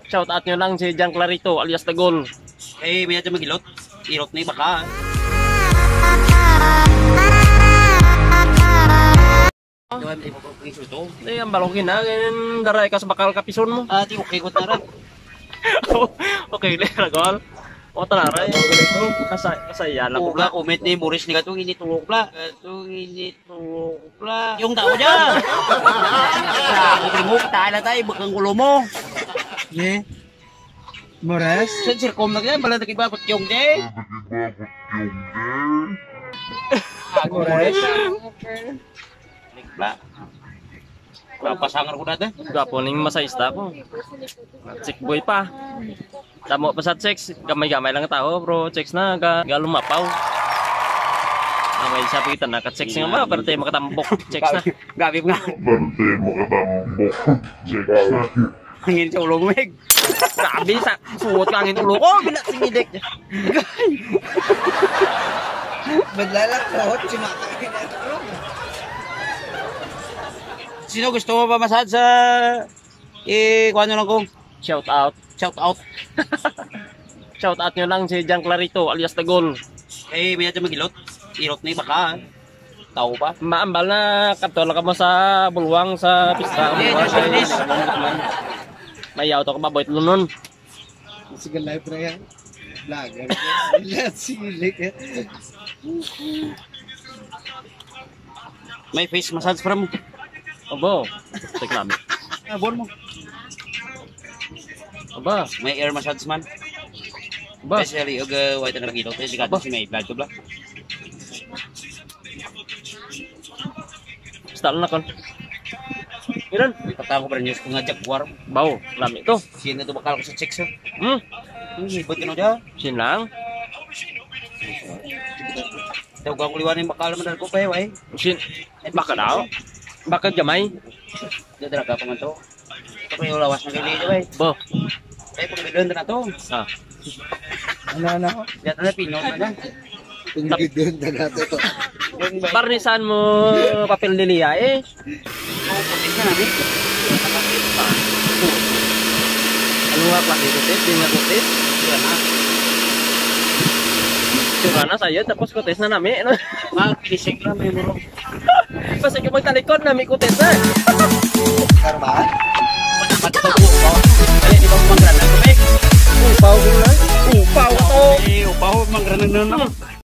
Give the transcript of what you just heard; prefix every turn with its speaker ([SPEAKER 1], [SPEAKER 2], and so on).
[SPEAKER 1] Shout out nyo lang si Jan Clarito alias Tagol.
[SPEAKER 2] Eh, may natin magilot. Irot na baka. Doon, di mo ko ito.
[SPEAKER 1] Ay, ang balokin na. Ganyan, daray ka sa bakal kapison mo.
[SPEAKER 2] Ah, di ko kikot na rin.
[SPEAKER 1] Okay, Tagol. O, talaray. Kasaya lang ko
[SPEAKER 2] Pula, comment ni Boris ni katong initulog pla. Katong initulog pla. Yung tao niya. Ikrimok, tayo na tayo. Bakang ulo mo.
[SPEAKER 3] Yeah. Mores?
[SPEAKER 2] Sa sirkom na ganyan, bala nakibabot yung de.
[SPEAKER 3] Mores?
[SPEAKER 2] Pla. Pasangar ko natin.
[SPEAKER 1] Gwapo ning masayista ko. Chick boy pa. Tamo pa sa chicks, gamay-gamay lang tao, bro. Chicks na galumapaw. May sabitan na ka-chicks nga ba, pero tayo makatambok. Chicks na.
[SPEAKER 2] Gabi nga. Hangin sa ulo mo, Meg.
[SPEAKER 1] Grabe, suot ka angin ulo ko. Binasingidik.
[SPEAKER 3] Maglalakot, simakain na ito.
[SPEAKER 2] Sino gusto mo pa masad sa kuha nyo lang kong
[SPEAKER 1] Shout out.
[SPEAKER 2] shout out?
[SPEAKER 1] Shout out nyo lang si Jan Clarito alias Tagol.
[SPEAKER 2] Eh, may natin magilot. Irot na baka. Tao pa.
[SPEAKER 1] Maambal na katulad ka mo sa bulwang sa pista. May auto ka baboy lunon.
[SPEAKER 3] Sige, live na yan. Vlogger. Let's see.
[SPEAKER 2] May face massage from
[SPEAKER 1] Abo. Tek namin.
[SPEAKER 2] bon mo.
[SPEAKER 1] Aba.
[SPEAKER 2] May air massage man.
[SPEAKER 1] Aba.
[SPEAKER 2] Especially og white na nagilot. Di ka si may blood to bla.
[SPEAKER 1] Stall na kon. Ilan?
[SPEAKER 2] Patako pa rin news kung nga jaguar.
[SPEAKER 1] Bawo. Lami to.
[SPEAKER 2] Sino to bakal ko sa chicks. Ibot ka na dyan.
[SPEAKER 1] Sinlang.
[SPEAKER 2] Daw ko ang kuliwanin bakal naman ko pa eh.
[SPEAKER 1] Sin. Baka daw. Baka gamay.
[SPEAKER 2] Dadara ka pa man to. Ito pa yung lawas ng gilid eh.
[SPEAKER 1] Bo.
[SPEAKER 2] Eh, pagbibilan na to.
[SPEAKER 1] Ah.
[SPEAKER 3] Ano?
[SPEAKER 2] Diyan na pinong na na.
[SPEAKER 3] Pinggidon na natin ito.
[SPEAKER 1] Barnisan mo papel lilia eh.
[SPEAKER 2] Oo, putis na namin.
[SPEAKER 1] Ano nga klase kutis? Di nga kutis?
[SPEAKER 2] Diyan na.
[SPEAKER 1] Sura na sa'yo tapos kutis na namin. Ano?
[SPEAKER 2] Mag-kisik na may muro.
[SPEAKER 1] Basta yung magtalikod namin kutis na.
[SPEAKER 3] Karbahan?
[SPEAKER 2] Matatago ko. Ay, di ba kumanggran na ito, Meg?
[SPEAKER 1] Upaw ko na. Upaw to.
[SPEAKER 2] Eh, upaw, kumanggran na nun.